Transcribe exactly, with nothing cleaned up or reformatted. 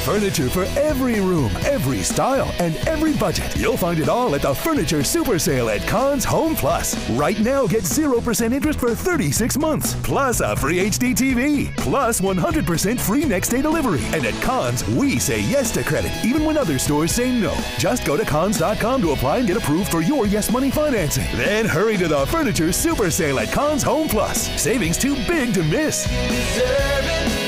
Furniture for every room, every style, and every budget. You'll find it all at the Furniture Super Sale at Conn's Home Plus. Right now, get zero percent interest for thirty-six months, plus a free H D T V, plus one hundred percent free next day delivery. And at Conn's, we say yes to credit, even when other stores say no. Just go to Conns dot com to apply and get approved for your Yes Money financing. Then hurry to the Furniture Super Sale at Conn's Home Plus. Savings too big to miss. Deserve it.